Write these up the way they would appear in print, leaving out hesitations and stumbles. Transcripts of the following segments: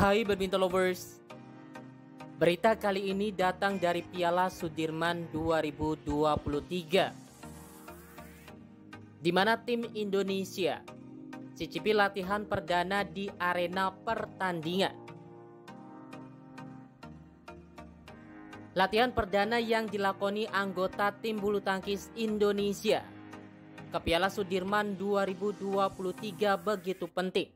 Hai badminton lovers, berita kali ini datang dari Piala Sudirman 2023, di mana tim Indonesia cicipi latihan perdana di arena pertandingan. Latihan perdana yang dilakoni anggota tim bulu tangkis Indonesia ke Piala Sudirman 2023 begitu penting.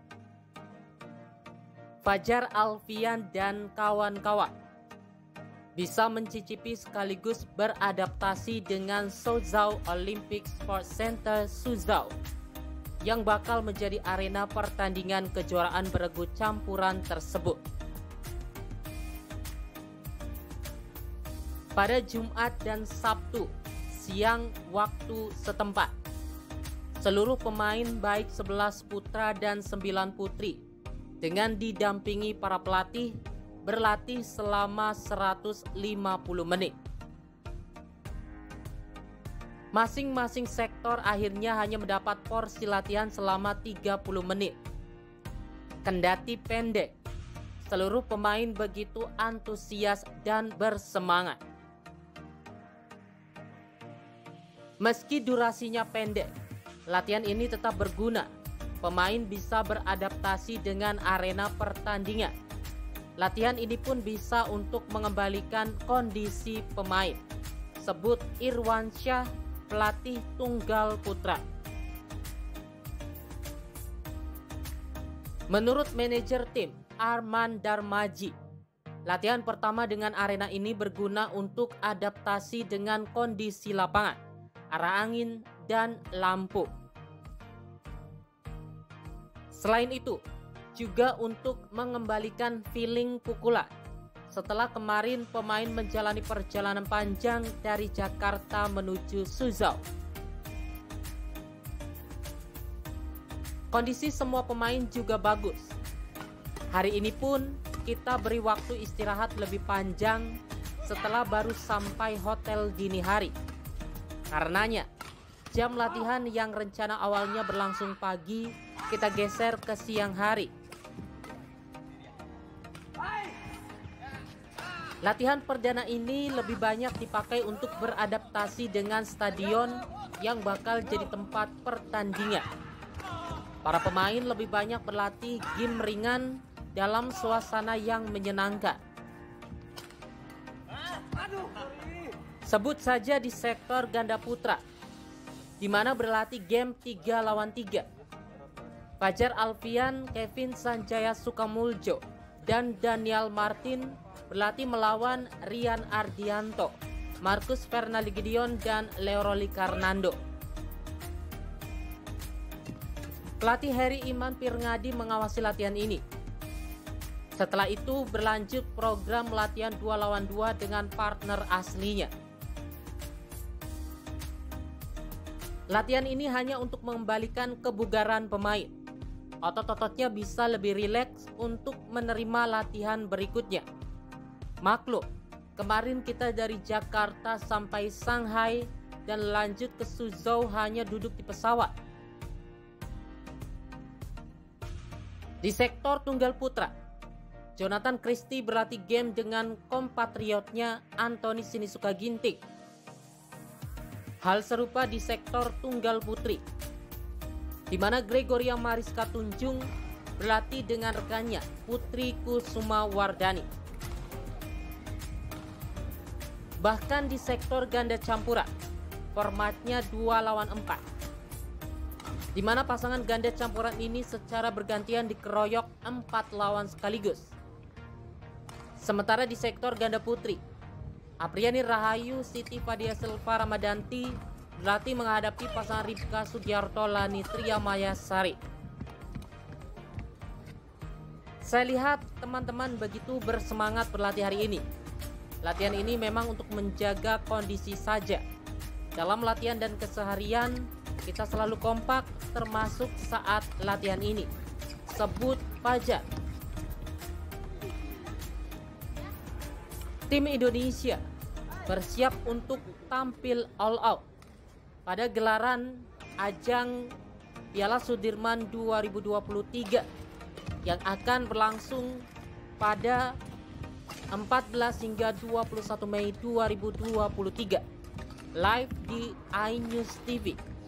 Fajar Alfian dan kawan-kawan bisa mencicipi sekaligus beradaptasi dengan Suzhou Olympic Sports Center Suzhou yang bakal menjadi arena pertandingan kejuaraan beregu campuran tersebut. Pada Jumat dan Sabtu siang waktu setempat, seluruh pemain baik 11 putra dan 9 putri dengan didampingi para pelatih berlatih selama 150 menit. Masing-masing sektor akhirnya hanya mendapat porsi latihan selama 30 menit. Kendati pendek, seluruh pemain begitu antusias dan bersemangat. Meski durasinya pendek, latihan ini tetap berguna. Pemain bisa beradaptasi dengan arena pertandingan. Latihan ini pun bisa untuk mengembalikan kondisi pemain, sebut Irwansyah, pelatih tunggal putra. Menurut manajer tim Arman Darmaji, latihan pertama dengan arena ini berguna untuk adaptasi dengan kondisi lapangan, arah angin, dan lampu. Selain itu, juga untuk mengembalikan feeling pukulan. Setelah kemarin pemain menjalani perjalanan panjang dari Jakarta menuju Suzhou. Kondisi semua pemain juga bagus. Hari ini pun kita beri waktu istirahat lebih panjang setelah baru sampai hotel dini hari. Karenanya, jam latihan yang rencana awalnya berlangsung pagi, kita geser ke siang hari. Latihan perdana ini lebih banyak dipakai untuk beradaptasi dengan stadion yang bakal jadi tempat pertandingan. Para pemain lebih banyak berlatih game ringan dalam suasana yang menyenangkan. Sebut saja di sektor ganda putra, di mana berlatih game 3 lawan 3. Fajar Alfian, Kevin Sanjaya Sukamuljo, dan Daniel Martin berlatih melawan Rian Ardianto, Marcus Fernaldi Gideon, dan Leoroli Karnando. Pelatih Heri Iman Pirngadi mengawasi latihan ini. Setelah itu berlanjut program latihan 2 lawan 2 dengan partner aslinya. Latihan ini hanya untuk mengembalikan kebugaran pemain. Otot-ototnya bisa lebih rileks untuk menerima latihan berikutnya. Maklum, kemarin kita dari Jakarta sampai Shanghai dan lanjut ke Suzhou hanya duduk di pesawat. Di sektor tunggal putra, Jonathan Christie berlatih game dengan kompatriotnya Anthony Sinisuka Ginting. Hal serupa di sektor tunggal putri, di mana Gregoria Mariska Tunjung berlatih dengan rekannya Putri Kusuma Wardani. Bahkan di sektor ganda campuran, formatnya 2 lawan 4, di mana pasangan ganda campuran ini secara bergantian dikeroyok 4 lawan sekaligus. Sementara di sektor ganda putri, Apriani Rahayu, Siti Fadia Silva Ramadanti berlatih menghadapi pasangan Ripka Sugiarto Lani Triamaya Sari. Saya lihat teman-teman begitu bersemangat berlatih hari ini. Latihan ini memang untuk menjaga kondisi saja. Dalam latihan dan keseharian, kita selalu kompak termasuk saat latihan ini. Sebut Fajar. Tim Indonesia bersiap untuk tampil all out pada gelaran ajang Piala Sudirman 2023 yang akan berlangsung pada 14 hingga 21 Mei 2023 live di iNews TV.